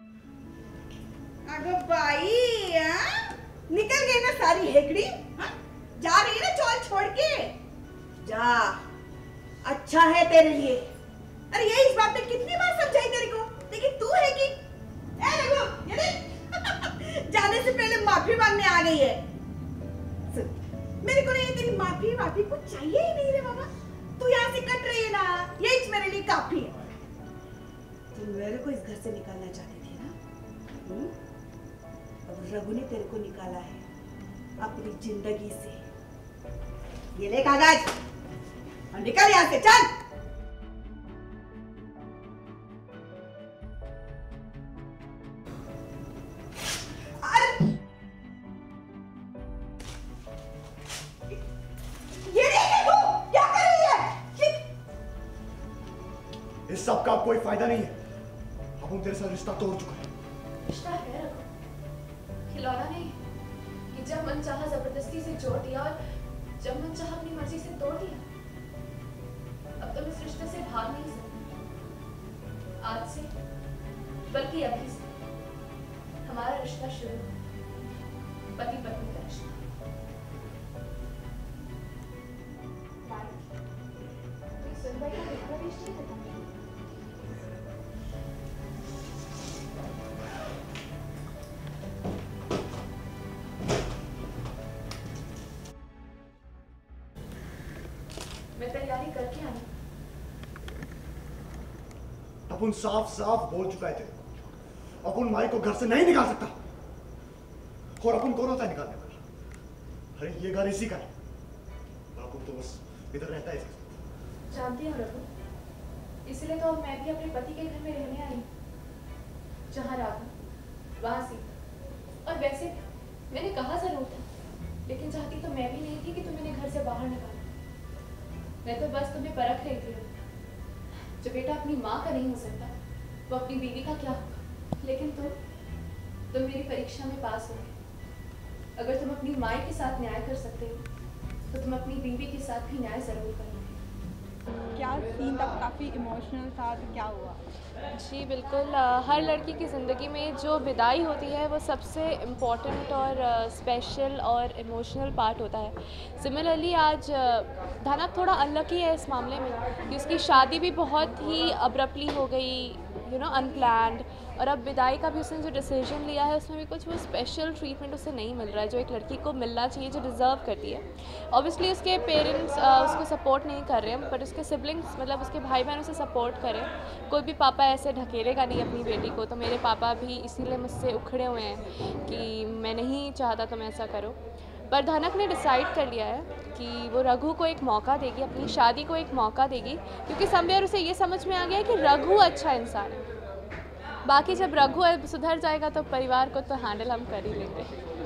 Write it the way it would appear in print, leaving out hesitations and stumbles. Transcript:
अगो by, निकल गई ना सारी हेकड़ी। जा रही है ना चौल छोड़ के, जा, अच्छा है तेरे लिए। अरे ये इस बात में कितनी बार समझाई तेरे को, लेकिन तू है कि ये देख जाने से पहले माफी मांगने आ गई है। मेरे को ये तेरी माफी कुछ चाहिए ही नहीं रे बाबा। तू यहाँ से कट रही है ना, यही मेरे लिए काफी है। तू मेरे को इस घर से निकालना चाहती थी ना, अब रघु ने तेरे को निकाला है अपनी जिंदगी से। ये ले कागज और निकल यहाँ से, चल। इस सब का कोई फायदा नहीं है, अब हम तेरे साथ रिश्ता तोड़ चुका है। रिश्ता है रघु, खिलौना नहीं कि जब मन चाहा जबरदस्ती से जोड़ दिया और जब मन चाहा अपनी मर्जी से तोड़ दिया। अब तुम इस रिश्ते से भाग नहीं सकते। आज से बल्कि अभी से हमारा रिश्ता शुरू हो, पति पत्नी का रिश्ता। मैं तैयारी करके आई। अपन साफ साफ बोल चुका है तेरे को, अपन माई को घर से नहीं निकाल सकता। और अपन कौन होता है निकालने वाला? अरे ये घर इसी का है, अपन तो बस इधर रहता है। जानती हूँ रघु, इसलिए तो अब मैं भी अपने पति के घर में रहने आई, जहाँ राघव वहाँ सीता। और वैसे मैंने कहा जरूर था, लेकिन चाहती तो मैं भी नहीं थी कि तुम इन्हें घर से बाहर निकालो। मैं तो बस तुम्हें परख रही थी। जो बेटा अपनी माँ का नहीं हो सकता, वो अपनी बीवी का क्या होगा। लेकिन तुम मेरी परीक्षा में पास हो गए। अगर तुम अपनी माँ के साथ न्याय कर सकते हो, तो तुम अपनी बीवी के साथ भी न्याय जरूर करोगे। क्या सीन तब काफ़ी इमोशनल था, तो क्या हुआ? जी बिल्कुल, हर लड़की की ज़िंदगी में जो विदाई होती है वो सबसे इम्पॉर्टेंट और स्पेशल और इमोशनल पार्ट होता है। सिमिलरली आज धनक थोड़ा अनलकी है इस मामले में कि उसकी शादी भी बहुत ही अब्रप्टली हो गई, अनप्लैंड। और अब विदाई का भी उसने जो डिसीजन लिया है उसमें भी कुछ वो स्पेशल ट्रीटमेंट उसे नहीं मिल रहा है जो एक लड़की को मिलना चाहिए, जो डिज़र्व करती है। ऑब्वियसली उसके पेरेंट्स उसको सपोर्ट नहीं कर रहे हैं, बट उसके सिबलिंग्स मतलब उसके भाई बहन उसे सपोर्ट करें। कोई भी पापा ऐसे ढकेलेगा नहीं अपनी बेटी को, तो मेरे पापा भी इसीलिए मुझसे उखड़े हुए हैं कि मैं नहीं चाहता तुम ऐसा करो। पर धनक ने डिसाइड कर लिया है कि वो रघु को एक मौका देगी, अपनी शादी को एक मौका देगी, क्योंकि समवेयर उसे ये समझ में आ गया है कि रघु अच्छा इंसान है। बाकी जब रघु सुधर जाएगा तो परिवार को तो हैंडल हम कर ही लेंगे।